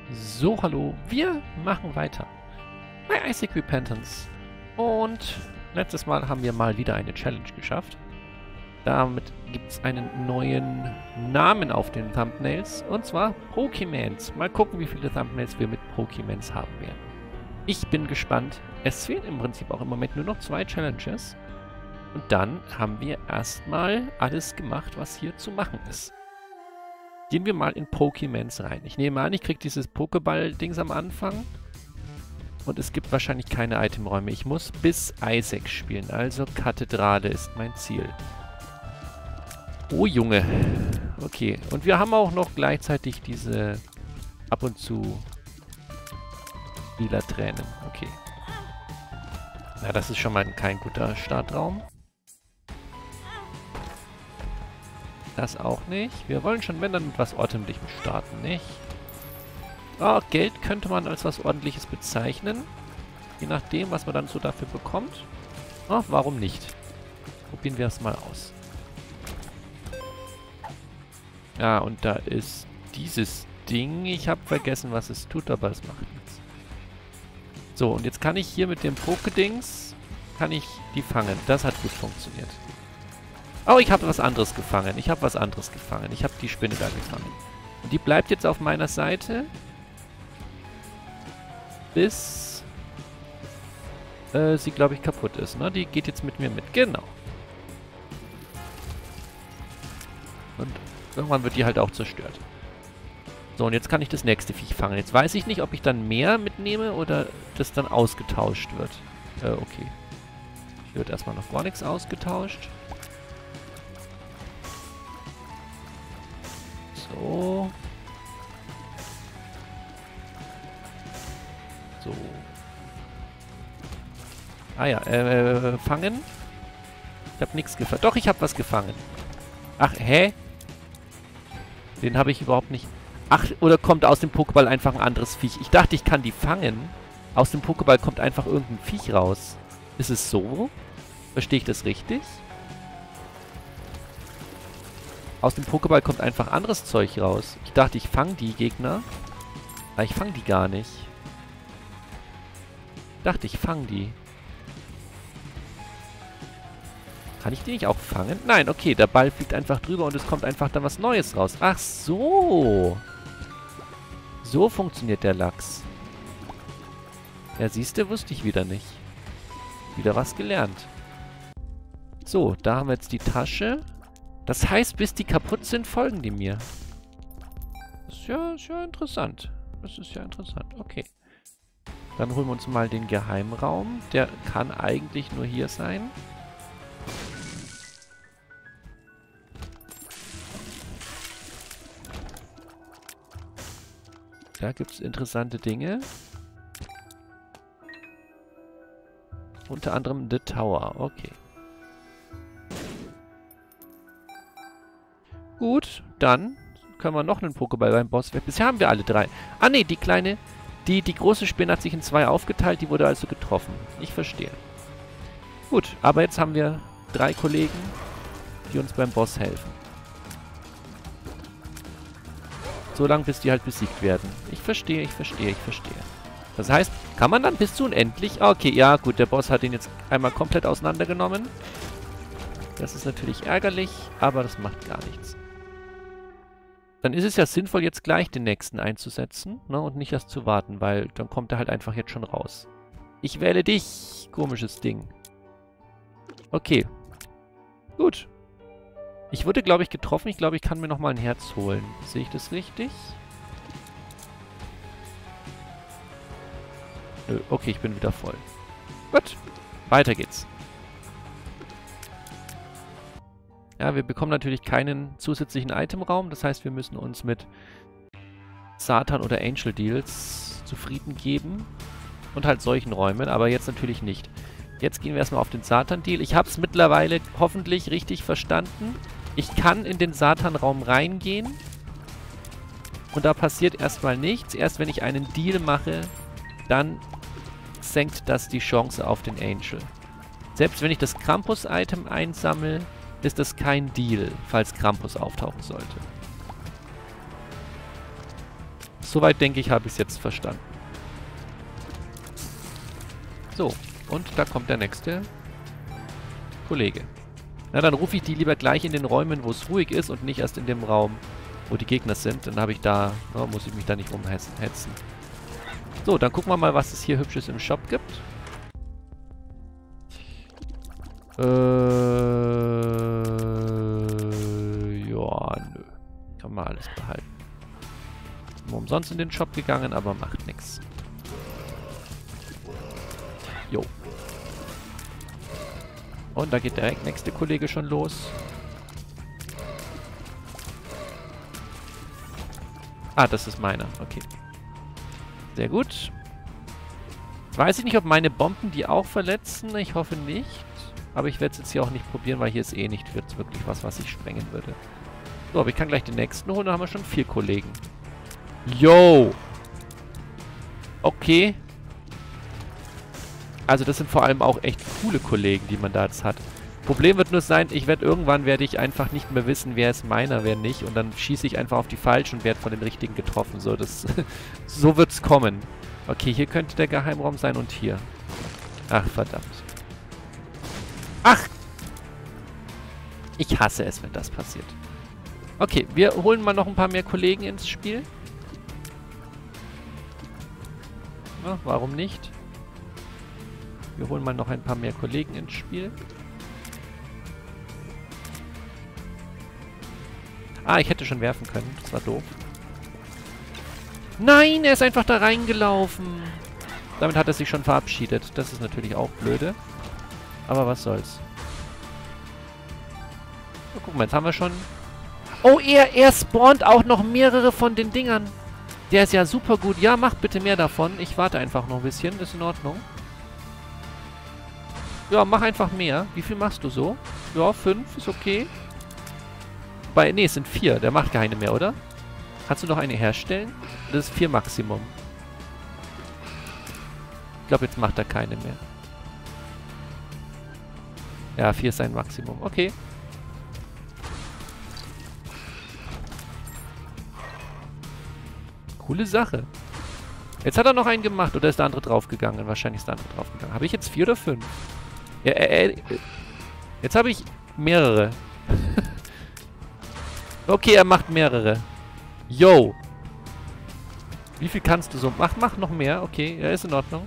So, hallo, wir machen weiter bei Isaac Repentance. Und letztes Mal haben wir mal wieder eine Challenge geschafft. Damit gibt es einen neuen Namen auf den Thumbnails, und zwar Pokimans. Mal gucken, wie viele Thumbnails wir mit Pokimans haben werden. Ich bin gespannt. Es fehlen im Prinzip auch im Moment nur noch 2 Challenges. Und dann haben wir erstmal alles gemacht, was hier zu machen ist. Gehen wir mal in Pokimans rein. Ich nehme an, ich kriege dieses Pokéball-Dings am Anfang. Und es gibt wahrscheinlich keine Itemräume. Ich muss bis Isaac spielen. Also Kathedrale ist mein Ziel. Oh Junge. Okay. Und wir haben auch noch gleichzeitig diese ab und zu lila Tränen. Okay. Na, das ist schon mal kein guter Startraum. Das auch nicht. Wir wollen schon, wenn dann, mit was Ordentlichem starten, nicht? Oh, Geld könnte man als was Ordentliches bezeichnen. Je nachdem, was man dann so dafür bekommt. Oh, warum nicht? Probieren wir es mal aus. Ja, und da ist dieses Ding. Ich habe vergessen, was es tut, aber es macht nichts. So, und jetzt kann ich hier mit dem Pokédings, kann ich die fangen. Das hat gut funktioniert. Oh, ich habe was anderes gefangen. Ich habe die Spinne da gefangen. Und die bleibt jetzt auf meiner Seite. Bis sie, glaube ich, kaputt ist. Ne? Die geht jetzt mit mir mit. Genau. Und irgendwann wird die halt auch zerstört. So, und jetzt kann ich das nächste Viech fangen. Jetzt weiß ich nicht, ob ich dann mehr mitnehme oder das dann ausgetauscht wird. Okay. Hier wird erstmal noch gar nichts ausgetauscht. So. So. Ah ja, fangen. Ich habe nichts gefangen. Doch, ich habe was gefangen. Ach, hä? Den habe ich überhaupt nicht... Ach, oder kommt aus dem Pokéball einfach ein anderes Viech? Ich dachte, ich kann die fangen. Aus dem Pokéball kommt einfach irgendein Viech raus. Ist es so? Verstehe ich das richtig? Aus dem Pokéball kommt einfach anderes Zeug raus. Ich dachte, ich fange die Gegner. Aber ich fange die gar nicht. Ich dachte, ich fange die. Kann ich die nicht auch fangen? Nein, okay, der Ball fliegt einfach drüber und es kommt einfach dann was Neues raus. Ach so. So funktioniert der Lachs. Ja, siehst du, wusste ich wieder nicht. Wieder was gelernt. So, da haben wir jetzt die Tasche. Das heißt, bis die kaputt sind, folgen die mir. Das ist ja interessant. Das ist ja interessant. Okay. Dann holen wir uns mal den Geheimraum. Der kann eigentlich nur hier sein. Da gibt es interessante Dinge. Unter anderem The Tower. Okay. Gut, dann können wir noch einen Pokéball beim Boss weg. Bisher haben wir alle 3. Ah ne, die kleine, die große Spinne hat sich in 2 aufgeteilt, die wurde also getroffen. Ich verstehe. Gut, aber jetzt haben wir 3 Kollegen, die uns beim Boss helfen. So lange, bis die halt besiegt werden. Ich verstehe. Das heißt, kann man dann bis zu unendlich... Okay, ja gut, der Boss hat ihn jetzt einmal komplett auseinandergenommen. Das ist natürlich ärgerlich, aber das macht gar nichts. Dann ist es ja sinnvoll, jetzt gleich den nächsten einzusetzen, ne, und nicht erst zu warten, weil dann kommt er halt einfach jetzt schon raus. Ich wähle dich, komisches Ding. Okay. Gut. Ich wurde, glaube ich, getroffen. Ich glaube, ich kann mir nochmal ein Herz holen. Sehe ich das richtig? Nö, okay, ich bin wieder voll. Gut. Weiter geht's. Ja, wir bekommen natürlich keinen zusätzlichen Itemraum. Das heißt, wir müssen uns mit Satan oder Angel Deals zufrieden geben. Und halt solchen Räumen, aber jetzt natürlich nicht. Jetzt gehen wir erstmal auf den Satan-Deal. Ich habe es mittlerweile hoffentlich richtig verstanden. Ich kann in den Satan-Raum reingehen. Und da passiert erstmal nichts. Erst wenn ich einen Deal mache, dann senkt das die Chance auf den Angel. Selbst wenn ich das Krampus-Item einsammle, ist das kein Deal, falls Krampus auftauchen sollte. Soweit denke ich, habe ich es jetzt verstanden. So, und da kommt der nächste Kollege. Na, dann rufe ich die lieber gleich in den Räumen, wo es ruhig ist und nicht erst in dem Raum, wo die Gegner sind. Dann habe ich da, muss ich mich da nicht rumhetzen. So, dann gucken wir mal, was es hier Hübsches im Shop gibt. Ja, nö. Kann man alles behalten. Nur umsonst in den Shop gegangen, aber macht nichts. Jo. Und da geht der nächste Kollege schon los. Ah, das ist meiner. Okay. Sehr gut. Jetzt weiß ich nicht, ob meine Bomben die auch verletzen. Ich hoffe nicht. Aber ich werde es jetzt hier auch nicht probieren, weil hier ist eh nicht wirklich was ich sprengen würde. So, aber ich kann gleich den nächsten holen. Da haben wir schon 4 Kollegen. Yo! Okay. Also das sind vor allem auch echt coole Kollegen, die man da jetzt hat. Problem wird nur sein, irgendwann werde ich einfach nicht mehr wissen, wer ist meiner, wer nicht. Und dann schieße ich einfach auf die Falschen und werde von den Richtigen getroffen. So, so wird's kommen. Okay, hier könnte der Geheimraum sein und hier. Ach, verdammt. Ach! Ich hasse es, wenn das passiert. Okay, wir holen mal noch ein paar mehr Kollegen ins Spiel. Na, warum nicht? Wir holen mal noch ein paar mehr Kollegen ins Spiel. Ah, ich hätte schon werfen können. Das war doof. Nein, er ist einfach da reingelaufen. Damit hat er sich schon verabschiedet. Das ist natürlich auch blöde. Aber was soll's. So, guck mal, jetzt haben wir schon... Oh, er spawnt auch noch mehrere von den Dingern. Der ist ja super gut. Ja, mach bitte mehr davon. Ich warte einfach noch ein bisschen. Ist in Ordnung. Ja, mach einfach mehr. Wie viel machst du so? Ja, 5 ist okay. Nee, es sind 4. Der macht keine mehr, oder? Kannst du noch eine herstellen? Das ist 4 Maximum. Ich glaube, jetzt macht er keine mehr. Ja, 4 ist sein Maximum. Okay. Coole Sache. Jetzt hat er noch einen gemacht. Oder ist der andere draufgegangen? Wahrscheinlich ist der andere draufgegangen. Habe ich jetzt 4 oder 5? Ja, jetzt habe ich mehrere. Okay, er macht mehrere. Yo. Wie viel kannst du so? Mach noch mehr. Okay, ja, ist in Ordnung.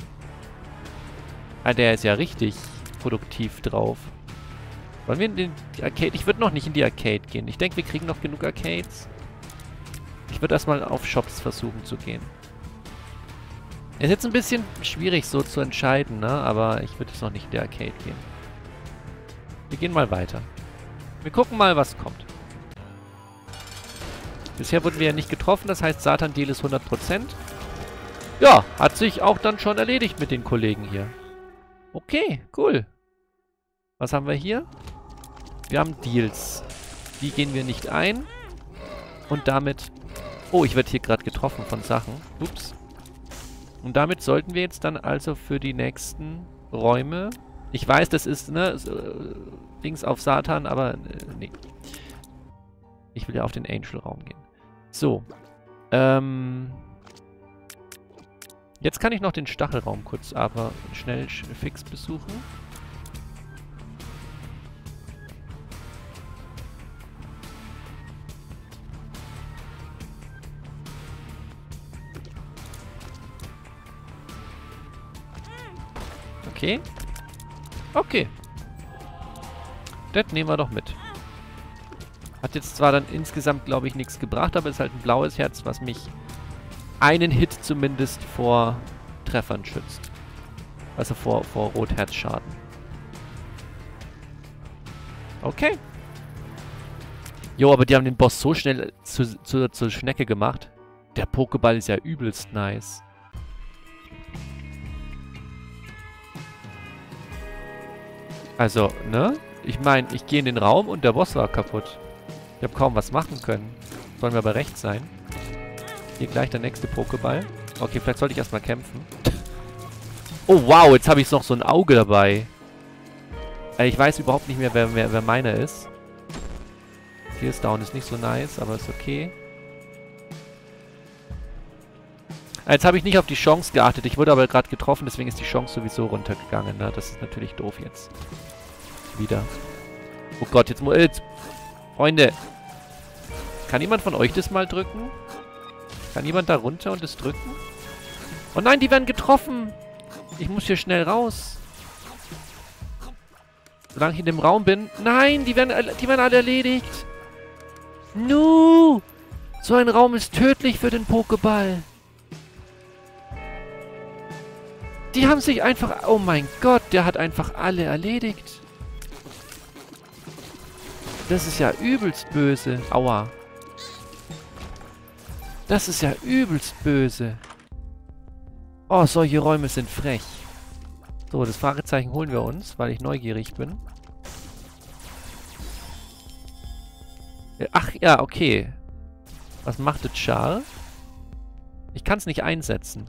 Ah, der ist ja richtig produktiv drauf. Wollen wir in die Arcade? Ich würde noch nicht in die Arcade gehen. Ich denke, wir kriegen noch genug Arcades. Ich würde erstmal auf Shops versuchen zu gehen. Ist jetzt ein bisschen schwierig so zu entscheiden, ne? Aber ich würde jetzt noch nicht in die Arcade gehen. Wir gehen mal weiter. Wir gucken mal, was kommt. Bisher wurden wir ja nicht getroffen, das heißt, Satan-Deal ist 100%. Ja, hat sich auch dann schon erledigt mit den Kollegen hier. Okay, cool. Was haben wir hier? Wir haben Deals. Die gehen wir nicht ein. Und damit... Oh, ich werde hier gerade getroffen von Sachen. Ups. Und damit sollten wir jetzt dann also für die nächsten Räume... Ich weiß, das ist, ne, Dings auf Satan, aber nee. Ich will ja auf den Angel-Raum gehen. So. Jetzt kann ich noch den Stachelraum kurz, aber schnell fix besuchen. Okay. Okay. Das nehmen wir doch mit. Hat jetzt zwar dann insgesamt, glaube ich, nichts gebracht, aber ist halt ein blaues Herz, was mich einen Hit zumindest vor Treffern schützt. Also vor Rotherzschaden. Okay. Jo, aber die haben den Boss so schnell zur Schnecke gemacht. Der Pokéball ist ja übelst nice. Also, ne? Ich meine, ich gehe in den Raum und der Boss war kaputt. Ich habe kaum was machen können. Sollen wir aber recht sein. Hier gleich der nächste Pokéball. Okay, vielleicht sollte ich erstmal kämpfen. Oh, wow, jetzt habe ich noch so ein Auge dabei. Ich weiß überhaupt nicht mehr, wer meiner ist. Tears Down ist nicht so nice, aber ist okay. Jetzt habe ich nicht auf die Chance geachtet. Ich wurde aber gerade getroffen, deswegen ist die Chance sowieso runtergegangen. Ne? Das ist natürlich doof jetzt. Wieder. Oh Gott, jetzt muss... Freunde. Kann jemand von euch das mal drücken? Kann jemand da runter und das drücken? Oh nein, die werden getroffen. Ich muss hier schnell raus. Solange ich in dem Raum bin. Nein, die werden alle erledigt. No. So ein Raum ist tödlich für den Pokéball. Die haben sich einfach... Oh mein Gott, der hat einfach alle erledigt. Das ist ja übelst böse. Aua. Das ist ja übelst böse. Oh, solche Räume sind frech. So, das Fragezeichen holen wir uns, weil ich neugierig bin. Ach, ja, okay. Was macht das Char? Ich kann es nicht einsetzen.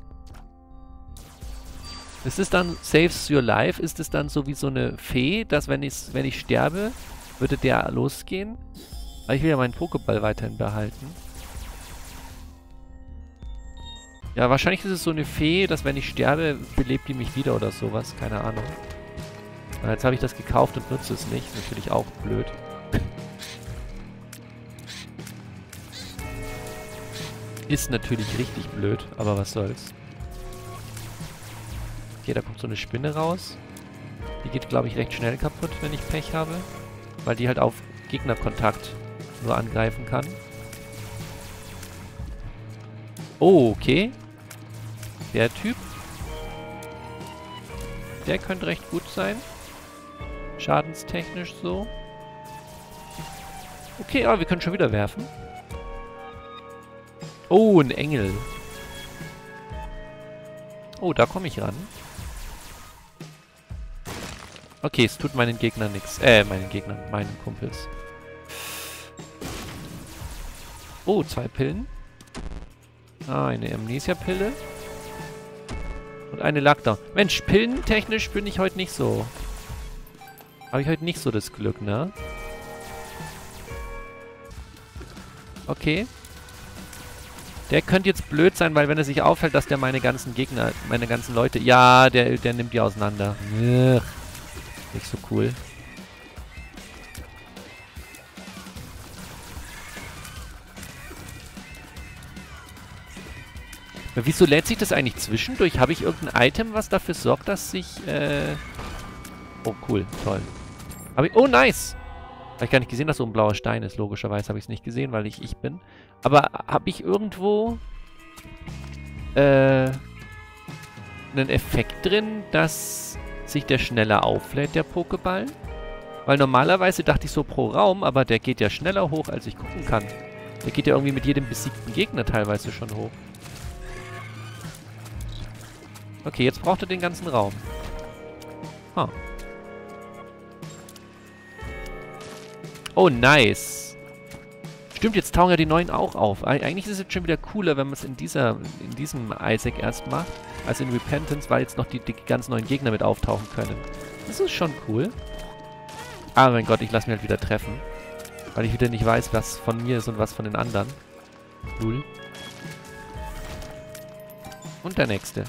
Ist es dann Saves Your Life? Ist es dann so wie so eine Fee, dass wenn ich sterbe, würde der losgehen? Aber ich will ja meinen Pokéball weiterhin behalten. Ja, wahrscheinlich ist es so eine Fee, dass wenn ich sterbe, belebt die mich wieder oder sowas. Keine Ahnung. Na, jetzt habe ich das gekauft und nutze es nicht. Natürlich auch blöd. Ist natürlich richtig blöd, aber was soll's. Okay, da kommt so eine Spinne raus. Die geht, glaube ich, recht schnell kaputt, wenn ich Pech habe. Weil die halt auf Gegnerkontakt nur angreifen kann. Oh, okay. Der Typ. Der könnte recht gut sein. Schadenstechnisch so. Okay, aber wir können schon wieder werfen. Oh, ein Engel. Oh, da komme ich ran. Okay, es tut meinen Gegnern nichts. Meinen Kumpels. Oh, 2 Pillen. Ah, eine Amnesia-Pille. Und eine Lockdown. Mensch, pillentechnisch bin ich heute nicht so. Habe ich heute nicht so das Glück, ne? Okay. Der könnte jetzt blöd sein, weil wenn er sich auffällt, dass der meine ganzen Gegner, meine ganzen Leute... Ja, der nimmt die auseinander. Ugh. Nicht so cool. Wieso lädt sich das eigentlich zwischendurch? Habe ich irgendein Item, was dafür sorgt, dass sich... Oh, cool. Toll. Oh, nice! Habe ich gar nicht gesehen, dass so ein blauer Stein ist. Logischerweise habe ich es nicht gesehen, weil ich bin. Aber habe ich irgendwo... einen Effekt drin, dass sich der schneller auflädt, der Pokéball? Weil normalerweise dachte ich so pro Raum, aber der geht ja schneller hoch, als ich gucken kann. Der geht ja irgendwie mit jedem besiegten Gegner teilweise schon hoch. Okay, jetzt braucht er den ganzen Raum. Huh. Oh, nice. Stimmt, jetzt tauchen ja die neuen auch auf. Eigentlich ist es jetzt schon wieder cooler, wenn man es in diesem Isaac erst macht, als in Repentance, weil jetzt noch die ganz neuen Gegner mit auftauchen können. Das ist schon cool. Aber mein Gott, ich lasse mich halt wieder treffen. Weil ich wieder nicht weiß, was von mir ist und was von den anderen. Cool. Und der nächste.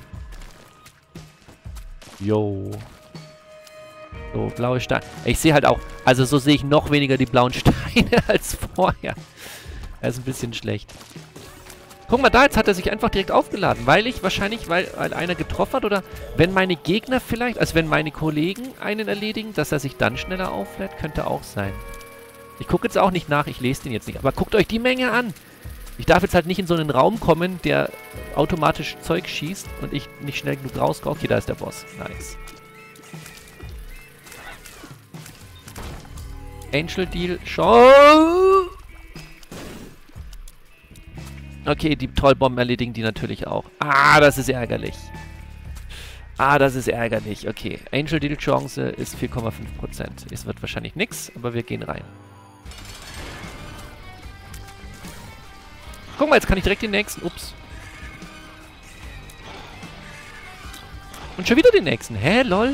Yo. So, blaue Steine. Ich sehe halt auch, also so sehe ich noch weniger die blauen Steine als vorher. Das ist ein bisschen schlecht. Guck mal da, jetzt hat er sich einfach direkt aufgeladen, weil einer getroffen hat oder wenn meine Gegner vielleicht, also wenn meine Kollegen einen erledigen, dass er sich dann schneller auflädt, könnte auch sein. Ich gucke jetzt auch nicht nach, ich lese den jetzt nicht, aber guckt euch die Menge an. Ich darf jetzt halt nicht in so einen Raum kommen, der automatisch Zeug schießt und ich nicht schnell genug rauskomme. Okay, da ist der Boss. Nice. Angel Deal. Show. Okay, die Trollbomben erledigen die natürlich auch. Ah, das ist ärgerlich. Ah, das ist ärgerlich. Okay, Angel Deal Chance ist 4,5%. Es wird wahrscheinlich nix, aber wir gehen rein. Guck mal, jetzt kann ich direkt den nächsten. Ups. Und schon wieder den nächsten. Hä, lol?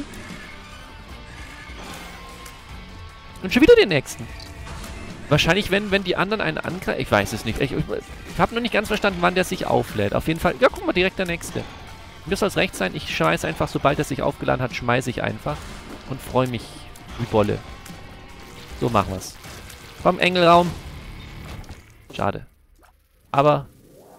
Und schon wieder den nächsten. Wahrscheinlich, wenn die anderen einen angreifen. Ich weiß es nicht. Ich habe noch nicht ganz verstanden, wann der sich auflädt. Auf jeden Fall. Ja, guck mal, direkt der nächste. Mir soll es recht sein, ich schmeiße einfach, sobald er sich aufgeladen hat, schmeiße ich einfach. Und freue mich wie Bolle. So machen wir's. Komm, Engelraum. Schade. Aber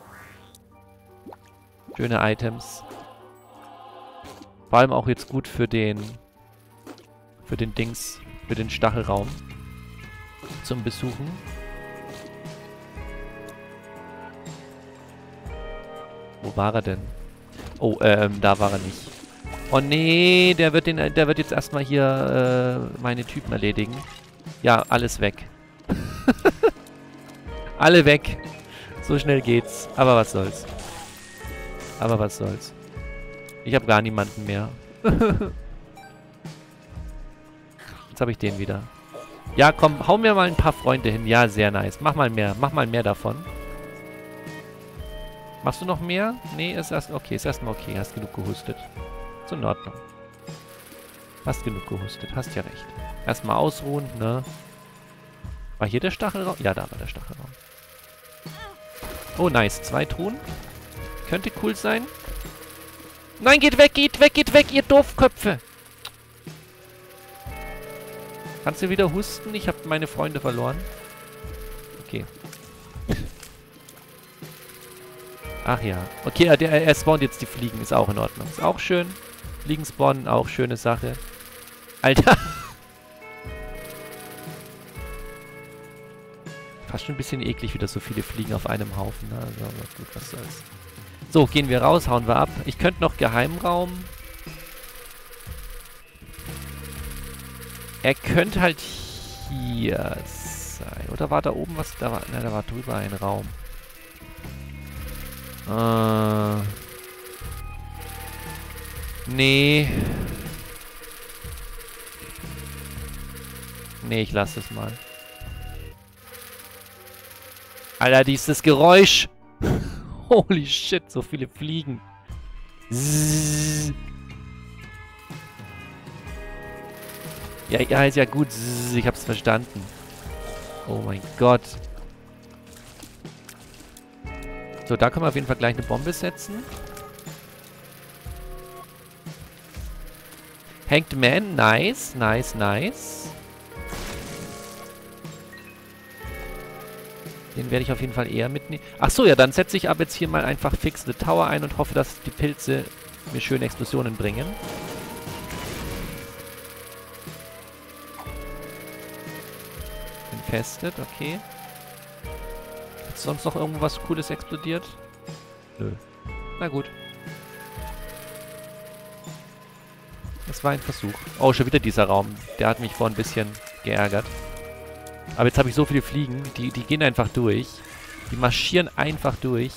schöne Items. Vor allem auch jetzt gut für den Dings, für den Stachelraum zum Besuchen. Wo war er denn? Oh, da war er nicht. Oh nee, der wird jetzt erstmal hier meine Typen erledigen. Ja, alles weg. Alle weg. So schnell geht's. Aber was soll's. Aber was soll's. Ich habe gar niemanden mehr. Jetzt habe ich den wieder. Ja, komm, hau mir mal ein paar Freunde hin. Ja, sehr nice. Mach mal mehr davon. Machst du noch mehr? Nee, ist erst okay. Ist erstmal okay. Hast genug gehustet. Ist in Ordnung. Hast genug gehustet. Hast ja recht. Erstmal ausruhen, ne? War hier der Stachelraum? Ja, da war der Stachelraum. Oh, nice. 2 Truhen. Könnte cool sein. Nein, geht weg, ihr Doofköpfe! Kannst du wieder husten? Ich habe meine Freunde verloren. Okay. Ach ja. Okay, er spawnt jetzt die Fliegen. Ist auch in Ordnung. Ist auch schön. Fliegen spawnen, auch schöne Sache. Alter! Fast schon ein bisschen eklig, wieder so viele Fliegen auf einem Haufen. Ne? Also, aber gut, was soll's. So, gehen wir raus, hauen wir ab. Ich könnte noch Geheimraum. Er könnte halt hier sein. Oder war da oben was? Da war drüber ein Raum. Nee. Nee, ich lasse es mal. Alter, dieses Geräusch. Holy shit, so viele Fliegen. Zzz. Ja, ist ja gut. Zzz, ich hab's verstanden. Oh mein Gott. So, da können wir auf jeden Fall gleich eine Bombe setzen. Hanged Man, nice, nice, nice. Den werde ich auf jeden Fall eher mitnehmen. Achso, ja, dann setze ich ab jetzt hier mal einfach fix eine Tower ein und hoffe, dass die Pilze mir schöne Explosionen bringen. Infested, okay. Ist sonst noch irgendwas Cooles explodiert? Nö. Na gut. Das war ein Versuch. Oh, schon wieder dieser Raum. Der hat mich vorhin ein bisschen geärgert. Aber jetzt habe ich so viele Fliegen, die gehen einfach durch. Die marschieren einfach durch.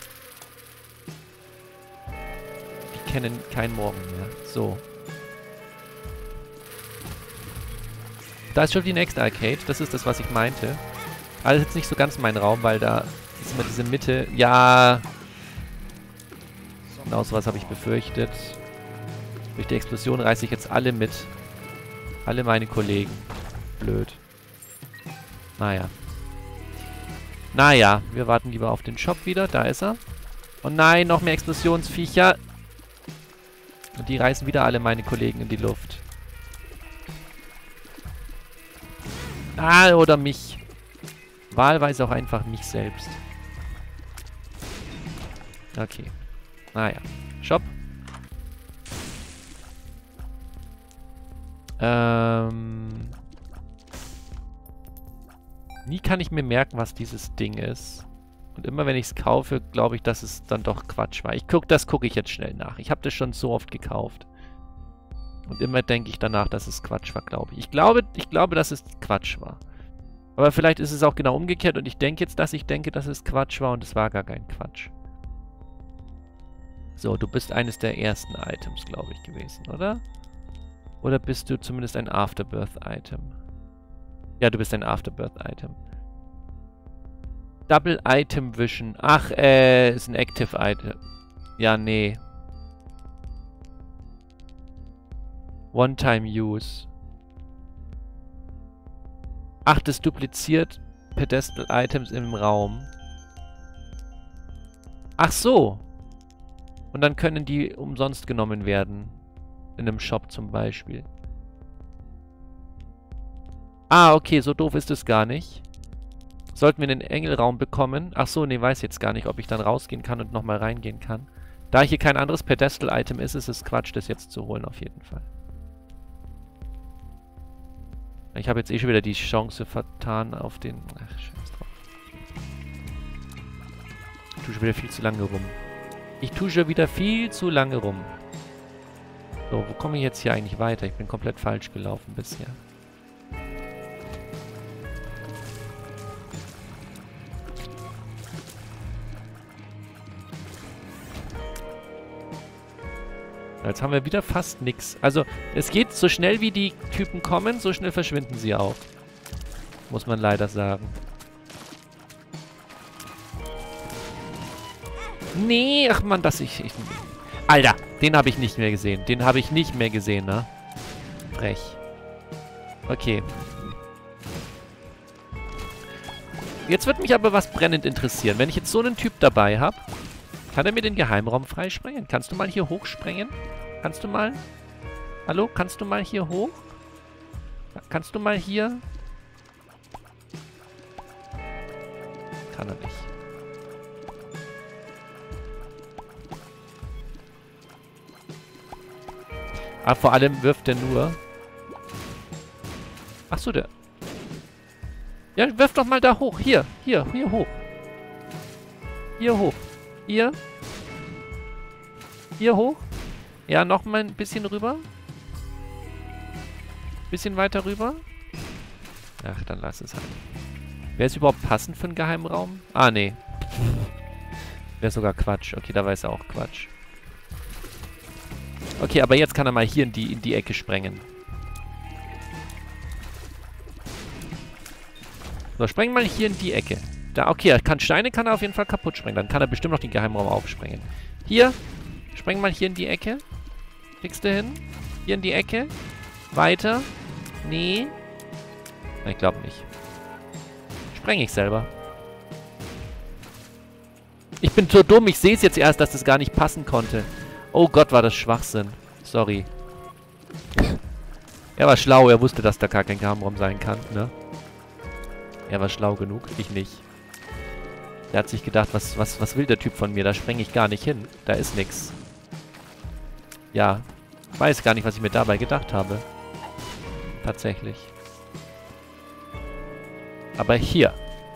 Die kennen keinen Morgen mehr. So. Da ist schon die nächste Arcade. Das ist das, was ich meinte. Alles jetzt nicht so ganz mein Raum, weil da ist immer diese Mitte. Ja. Genau so was habe ich befürchtet. Durch die Explosion reiße ich jetzt alle mit. Alle meine Kollegen. Blöd. Naja. Naja, wir warten lieber auf den Shop wieder. Da ist er. Oh nein, noch mehr Explosionsviecher. Und die reißen wieder alle meine Kollegen in die Luft. Ah, oder mich. Wahlweise auch einfach mich selbst. Okay. Naja. Shop. Nie kann ich mir merken, was dieses Ding ist. Und immer wenn ich es kaufe, glaube ich, dass es dann doch Quatsch war. Das gucke ich jetzt schnell nach. Ich habe das schon so oft gekauft. Und immer denke ich danach, dass es Quatsch war, glaube ich. Ich glaube, dass es Quatsch war. Aber vielleicht ist es auch genau umgekehrt und ich denke jetzt, dass es Quatsch war und es war gar kein Quatsch. So, du bist eines der ersten Items, glaube ich, gewesen, oder? Oder bist du zumindest ein Afterbirth-Item? Ja, du bist ein Afterbirth-Item. Double Item Vision. Ach, ist ein Active Item. Ja, nee. One-Time Use. Ach, das dupliziert Pedestal Items im Raum. Ach so. Und dann können die umsonst genommen werden. In einem Shop zum Beispiel. Ah, okay, so doof ist es gar nicht. Sollten wir den Engelraum bekommen. Ach so, nee, weiß jetzt gar nicht, ob ich dann rausgehen kann und nochmal reingehen kann. Da hier kein anderes Pedestal-Item ist, ist es Quatsch, das jetzt zu holen, auf jeden Fall. Ich habe jetzt eh schon wieder die Chance vertan auf den... Ach, scheiß drauf. Ich tue schon wieder viel zu lange rum. Ich tue schon wieder viel zu lange rum. So, wo komme ich jetzt hier eigentlich weiter? Ich bin komplett falsch gelaufen bisher. Jetzt haben wir wieder fast nichts. Also, es geht so schnell wie die Typen kommen, so schnell verschwinden sie auch. Muss man leider sagen. Nee, ach man, Alter, den habe ich nicht mehr gesehen. Den habe ich nicht mehr gesehen, ne? Frech. Okay. Jetzt wird mich aber was brennend interessieren. Wenn ich jetzt so einen Typ dabei habe, kann er mir den Geheimraum freisprengen? Kannst du mal hier hochsprengen? Kannst du mal? Hallo? Kannst du mal hier hoch? Kannst du mal hier? Kann er nicht. Ah, vor allem wirft er nur... Ach so, der... Ja, wirf doch mal da hoch. Hier hoch. Hier hoch. Hier hoch. Ja, noch mal ein bisschen rüber. Bisschen weiter rüber. Ach, dann lass es halt. Wäre es überhaupt passend für einen Geheimraum? Ah, nee. Wäre sogar Quatsch. Okay, da war es auch Quatsch. Okay, aber jetzt kann er mal hier in die Ecke sprengen. So, spreng mal hier in die Ecke. Da, okay, Steine kann er auf jeden Fall kaputt sprengen. Dann kann er bestimmt noch den Geheimraum aufsprengen. Hier. Spreng mal hier in die Ecke. Kriegst du hin? Hier in die Ecke. Weiter. Nee. Ich glaube nicht. Spreng ich selber. Ich bin so dumm. Ich sehe es jetzt erst, dass das gar nicht passen konnte. Oh Gott, war das Schwachsinn. Sorry. Er war schlau. Er wusste, dass da gar kein Geheimraum sein kann, ne? Er war schlau genug. Ich nicht. Der hat sich gedacht, was will der Typ von mir? Da spreng ich gar nicht hin. Da ist nix. Ja. Weiß gar nicht, was ich mir dabei gedacht habe. Tatsächlich. Aber hier.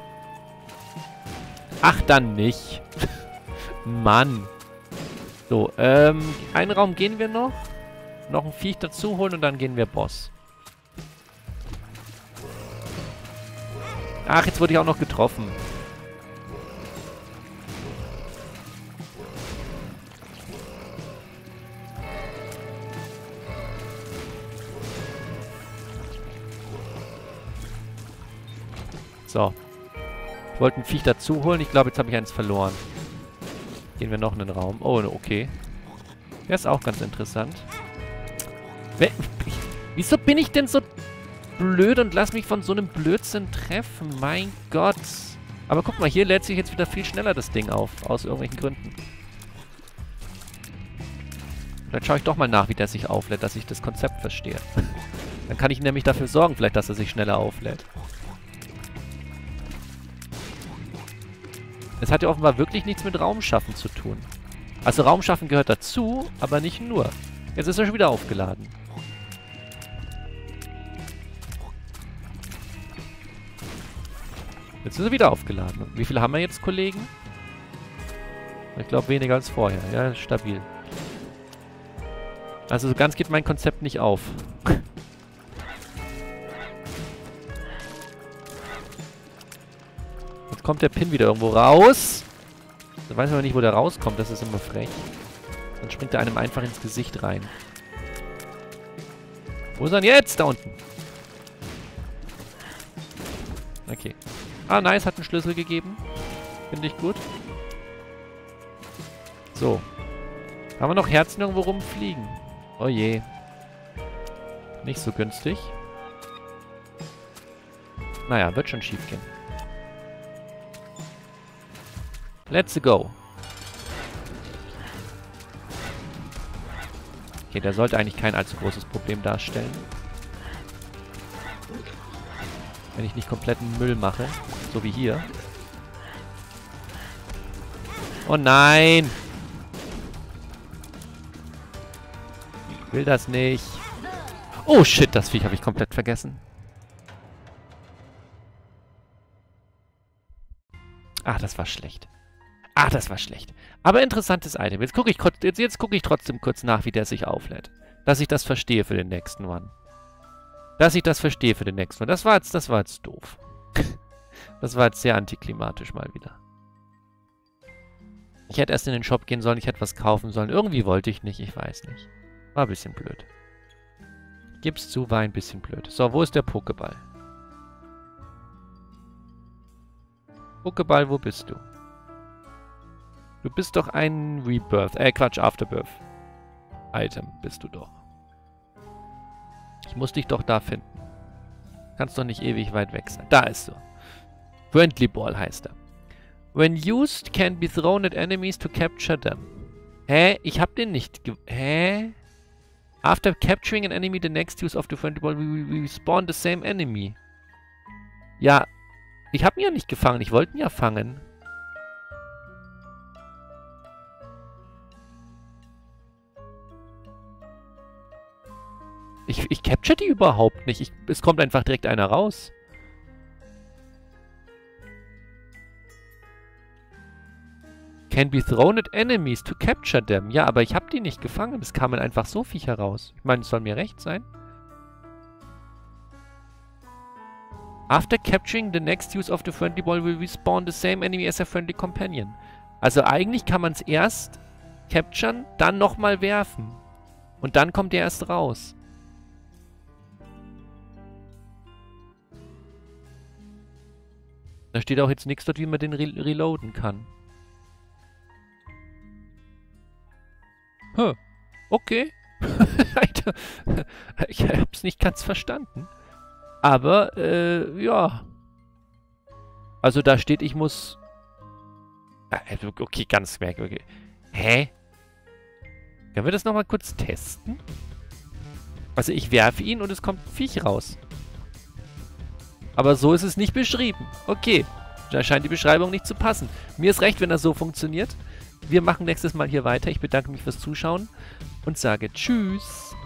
Ach, dann nicht. Mann. So, einen Raum gehen wir noch. Noch ein Viech dazu holen und dann gehen wir Boss. Ach, jetzt wurde ich auch noch getroffen. So. Ich wollte ein Viech dazu holen. Ich glaube, jetzt habe ich eins verloren. Gehen wir noch in den Raum. Oh, okay. Der ist auch ganz interessant. Wieso bin ich denn so blöd und lass mich von so einem Blödsinn treffen? Mein Gott. Aber guck mal, hier lädt sich jetzt wieder viel schneller das Ding auf. Aus irgendwelchen Gründen. Vielleicht schaue ich doch mal nach, wie der sich auflädt, dass ich das Konzept verstehe. Dann kann ich nämlich dafür sorgen, vielleicht, dass er sich schneller auflädt. Es hat ja offenbar wirklich nichts mit Raumschaffen zu tun. Also Raumschaffen gehört dazu, aber nicht nur. Jetzt ist er schon wieder aufgeladen. Jetzt ist er wieder aufgeladen. Wie viele haben wir jetzt, Kollegen? Ich glaube weniger als vorher. Ja, stabil. Also so ganz geht mein Konzept nicht auf. Jetzt kommt der Pin wieder irgendwo raus. Da weiß man nicht, wo der rauskommt. Das ist immer frech. Dann springt er einem einfach ins Gesicht rein. Wo ist er denn jetzt? Da unten. Okay. Ah, nice. Hat einen Schlüssel gegeben. Finde ich gut. So. Haben wir noch Herzen irgendwo rumfliegen? Oh je. Nicht so günstig. Naja, wird schon schief gehen. Let's go. Okay, der sollte eigentlich kein allzu großes Problem darstellen. Wenn ich nicht kompletten Müll mache. So wie hier. Oh nein! Ich will das nicht. Oh shit, das Viech habe ich komplett vergessen. Ach, das war schlecht. Ach, das war schlecht. Aber interessantes Item. Jetzt gucke ich trotzdem kurz nach, wie der sich auflädt. Dass ich das verstehe für den nächsten One. Das war jetzt doof. Das war jetzt sehr antiklimatisch mal wieder. Ich hätte erst in den Shop gehen sollen, ich hätte was kaufen sollen. Irgendwie wollte ich nicht, ich weiß nicht. War ein bisschen blöd. Gib's zu, war ein bisschen blöd. So, wo ist der Pokéball? Pokéball, wo bist du? Du bist doch ein Rebirth, Quatsch, Afterbirth. Item bist du doch. Ich muss dich doch da finden. Kannst doch nicht ewig weit weg sein. Da ist du. Friendly Ball heißt er. When used, can be thrown at enemies to capture them. Hä? Ich hab den nicht Hä? After capturing an enemy, the next use of the friendly ball, we spawn the same enemy. Ja, ich hab ihn ja nicht gefangen. Ich wollte ihn ja fangen. Ich capture die überhaupt nicht. Es kommt einfach direkt einer raus. Can be thrown at enemies to capture them. Ja, aber ich habe die nicht gefangen. Es kamen einfach so Viecher raus. Ich meine, es soll mir recht sein. After capturing the next use of the friendly ball will respawn the same enemy as a friendly companion. Also eigentlich kann man es erst capturen, dann nochmal werfen. Und dann kommt der erst raus. Da steht auch jetzt nichts dort, wie man den reloaden kann. Okay. Alter, ich hab's nicht ganz verstanden. Aber, ja. Also da steht, ich muss... Okay, ganz merkwürdig. Hä? Können wir das nochmal kurz testen? Also ich werfe ihn und es kommt ein Viech raus. Aber so ist es nicht beschrieben. Okay, da scheint die Beschreibung nicht zu passen. Mir ist recht, wenn das so funktioniert. Wir machen nächstes Mal hier weiter. Ich bedanke mich fürs Zuschauen und sage Tschüss.